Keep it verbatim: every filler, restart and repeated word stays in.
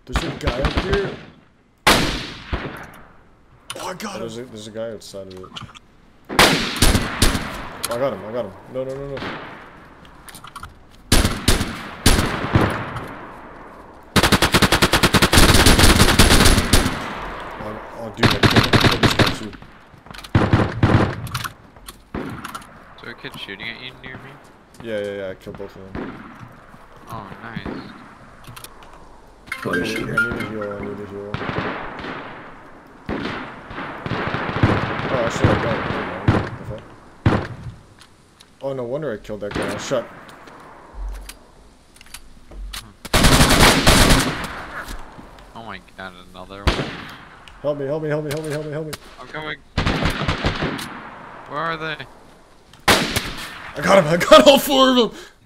There's a guy up here. Oh, I got him. There's a, there's a guy outside of it. Oh, I got him. I got him. No, no, no, no. Oh, oh dude, I killed, I killed this guy too. Is there a kid shooting at you near me? Yeah, yeah, yeah. I killed both of them. Oh, nice. I need, I need a heal. I need a heal. Oh, I should have done it. Oh, no wonder I killed that guy. I shot. Oh my god, another one. Help me, help me, help me, help me, help me, help me. I'm coming. Where are they? I got him, I got all four of them!